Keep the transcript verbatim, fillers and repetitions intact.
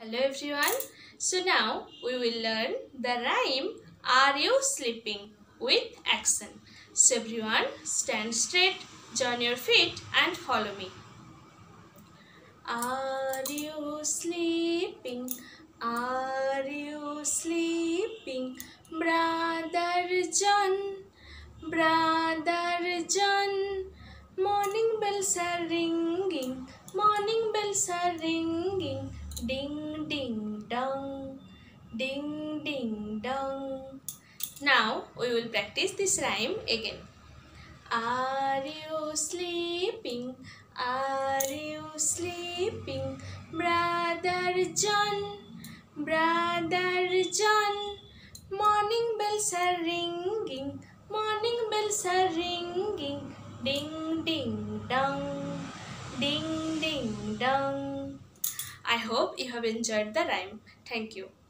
Hello everyone. So now we will learn the rhyme Are you sleeping with action. So everyone stand straight, join your feet and follow me. Are you sleeping? Are you sleeping? Brother John, Brother John. Morning bells are ringing, morning bells are ringing. Ding ding dong, ding ding dong. Now we will practice this rhyme again. Are you sleeping? Are you sleeping? Brother John, Brother John. Morning bells are ringing, morning bells are ringing. Ding ding dong, ding ding dong. I hope you have enjoyed the rhyme. Thank you.